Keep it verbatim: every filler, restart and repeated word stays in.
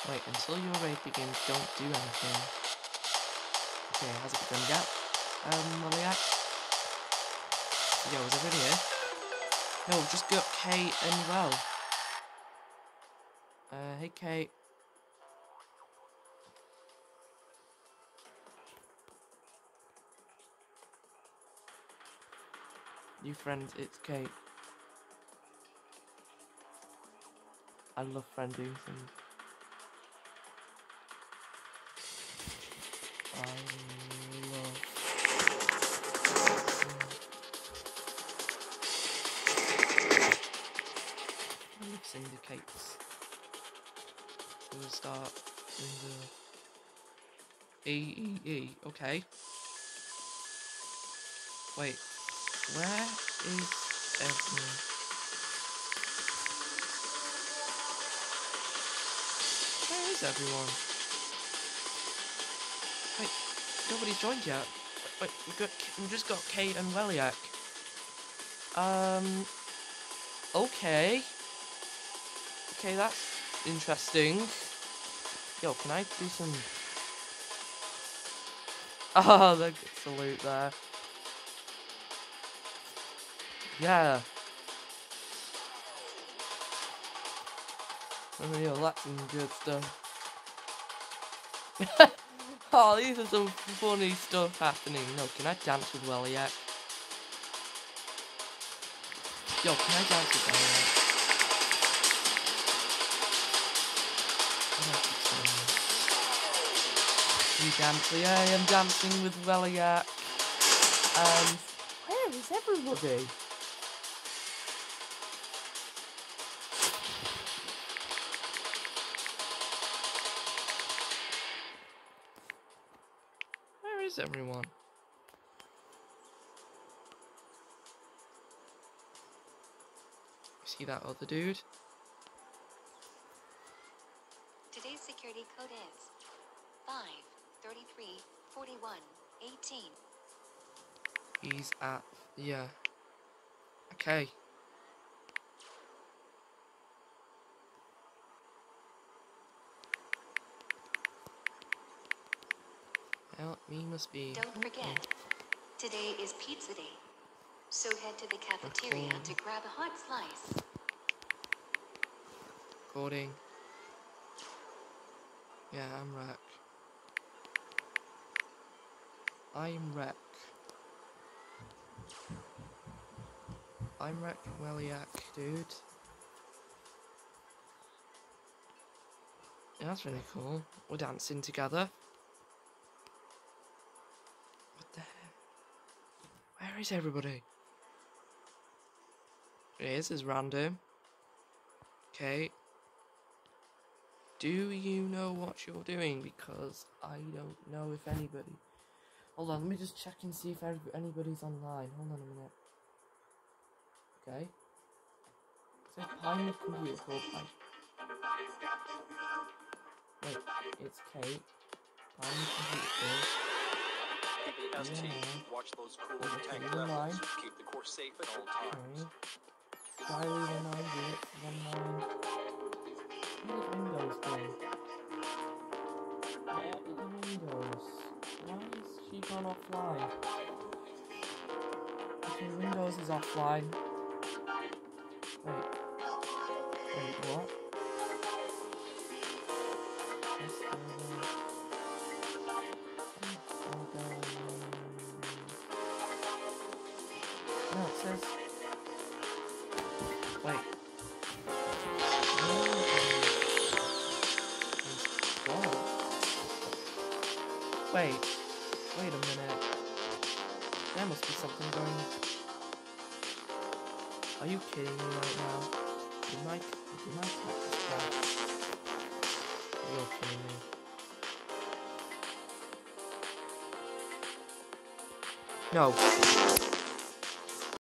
Wait, until your raid begins, don't do anything. Okay, how's it going yet? Um, well, yeah. Yo, is everybody here? No, we've just got Kate and Well. Uh, hey Kate. New friends, it's Kate. I love friending things. I love... I love syndicates. We'll start in the... E E E, okay. Wait, where is everyone? Where is everyone? Wait, nobody's joined yet. Wait, we've got, we've just got Kate and Welliak. Um, okay. Okay, that's interesting. Yo, can I do some... Oh, the salute there. Yeah. Oh, yo, that's some good stuff. Oh, these are some funny stuff happening. No, can I dance with Welliak? Yo, can I dance with Welliak? You dancing? Yeah, I am dancing with Welliak. And where is everybody? Where is everyone? See that other dude? Today's security code is five thirty-three forty-one eighteen. He's at, yeah. Okay. Well, me must be... Don't forget, today is pizza day. So head to the cafeteria Recording. to grab a hot slice. Recording. Yeah, I'm Wreck. I'm Wreck. I'm Wreck Welliak, dude. Yeah, that's really cool. We're dancing together. What the heck? Where is everybody? It is, is random. Okay. Do you know what you're doing? Because I don't know if anybody... Hold on, let me just check and see if anybody's online. Hold on a minute. Okay. It's a Pine computer called Pine. Wait, it's Kate. Pine computer called. S T, watch those cool tank levels. Keep the course safe at all times. Okay. Diary one nine zero one nine. Where did Windows go? Where is Windows? Why is she gone offline? Okay, Windows is offline. Wait. Wait, what? Yes, no, it says... Wait. Wait. Wait a minute. There must be something going... Are you kidding me right now? Did my... Did my cat just crash? You're kidding me. No.